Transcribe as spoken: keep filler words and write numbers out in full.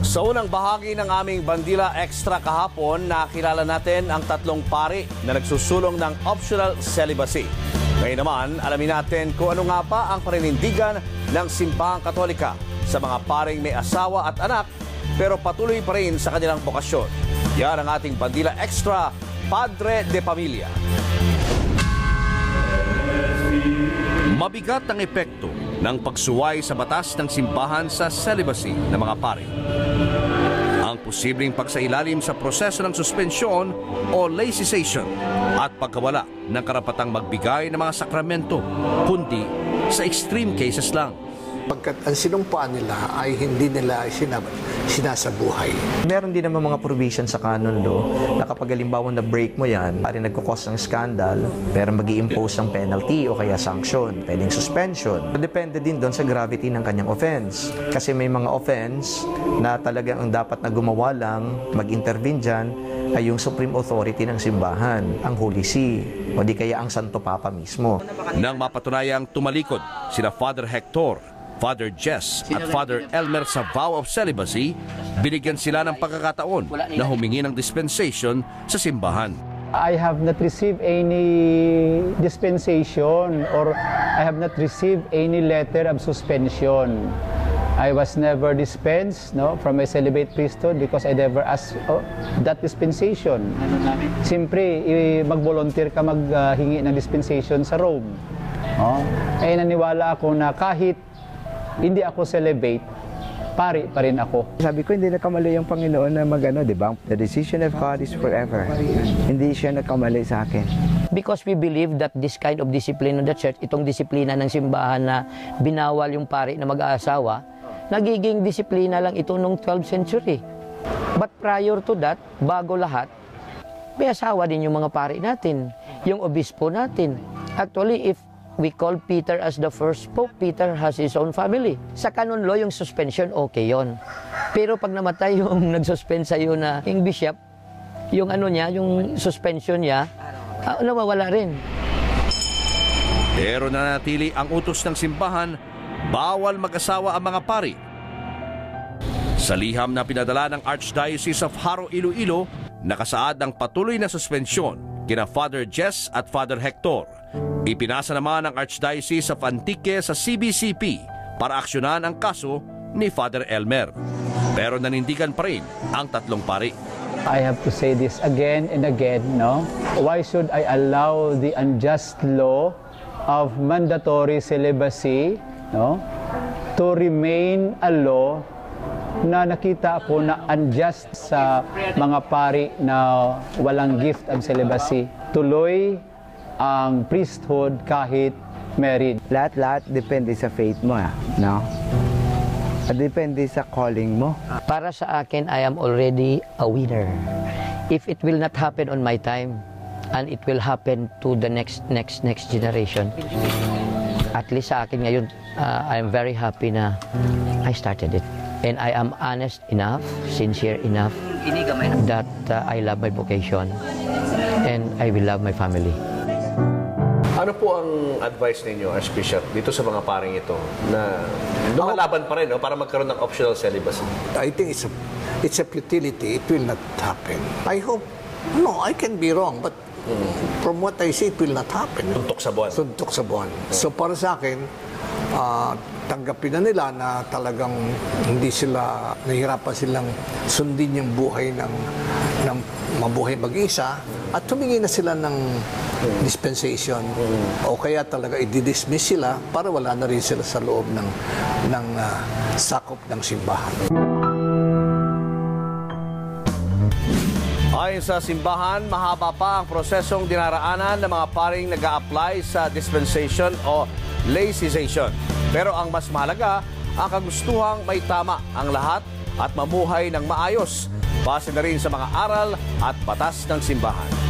Sa unang bahagi ng aming Bandila Extra kahapon, nakilala natin ang tatlong pari na nagsusulong ng optional celibacy. Ngayon naman, alamin natin kung ano nga pa ang paninindigan ng Simbahang Katolika sa mga paring may asawa at anak pero patuloy pa rin sa kanilang bokasyon. Yan ang ating Bandila Extra, Padre de Pamilya. Mabigat ang epekto ng pagsuway sa batas ng simbahan sa celibacy ng mga pari. Ang posibleng pagsailalim sa proseso ng suspensyon o laicization at pagkawala ng karapatang magbigay ng mga sakramento, kundi sa extreme cases lang. Pagkat ang sinumpaan nila ay hindi nila sinab sinasabuhay. Meron din naman mga provision sa canon law na kapag halimbawa na break mo yan, pari nagkukos ng skandal, pero mag-i-impose ng penalty o kaya sanction, pwedeng suspension. Depende din doon sa gravity ng kanyang offense. Kasi may mga offense na talagang ang dapat na gumawa lang, mag-intervene dyan, ay yung supreme authority ng simbahan, ang Holy See, o di kaya ang Santo Papa mismo. Nang mapatunayang tumalikod sila Father Hector, Father Jess at Father Elmer sa vow of celibacy, binigyan sila ng pagkakataon na humingi ng dispensation sa simbahan. I have not received any dispensation or I have not received any letter of suspension. I was never dispensed no, from a celibate priesthood because I never asked oh, that dispensation. Siyempre, mag-volunteer ka maghingi ng dispensation sa Rome. Oh. Eh, naniwala ako na kahit hindi ako celibate, pari pa rin ako. Sabi ko, hindi nakamali yung Panginoon na magano, di ba? The decision of God is forever. Hindi siya nakamali sa akin. Because we believe that this kind of discipline of the church, itong disiplina ng simbahan na binawal yung pari na mag-aasawa, nagiging disiplina lang ito noong twelfth century. But prior to that, bago lahat, may asawa din yung mga pari natin, yung obispo natin. Actually, if we call Peter as the first pope, Peter has his own family. Sa canon law, yung suspension, okay yon. Pero pag namatay yung nag-suspend sa'yo na yung bishop, yung ano niya, yung suspension niya, uh, nawawala rin. Pero nanatili ang utos ng simbahan, bawal mag-asawa ang mga pari. Sa liham na pinadala ng Archdiocese of Haro, Iloilo, nakasaad ang patuloy na suspensyon kina Father Jess at Father Hector. Ipinasa naman ng Archdiocese of Antique sa C B C P para aksyonan ang kaso ni Father Elmer. Pero nanindigan pa rin ang tatlong pari. I have to say this again and again, no? Why should I allow the unjust law of mandatory celibacy, no, to remain a law na nakita ko na unjust sa mga pari na walang gift of celibacy? Tuloy ang priesthood kahit married. Lahat-lahat depende sa faith mo, no? Depende sa calling mo. Para sa akin, I am already a winner. If it will not happen on my time, and it will happen to the next, next, next generation, at least sa akin ngayon, uh, I am very happy na I started it. And I am honest enough, sincere enough, that uh, I love my vocation and I will love my family. Ano po ang advice ninyo, Archbishop, dito sa mga paring ito na lumalaban pa rin no, para magkaroon ng optional celibacy? I think it's a, it's a futility. It will not happen. I hope, no, I can be wrong, but mm. from what I see, it will not happen. Tuntok sa buwan. Tuntok sa buwan. So para sa akin, uh, tanggapin na nila na talagang hindi sila, nahihirapan silang sundin yung buhay ng, ng mabuhay mag-isa at humingi na sila ng dispensation mm. o kaya talaga i-dismiss sila para wala na rin sila sa loob ng, ng uh, sakop ng simbahan. Ayon sa simbahan, mahaba pa ang prosesong dinaraanan ng mga paring nag-a-apply sa dispensation o laicization. Pero ang mas mahalaga, ang kagustuhang may tama ang lahat at mamuhay ng maayos, base na rin sa mga aral at batas ng simbahan.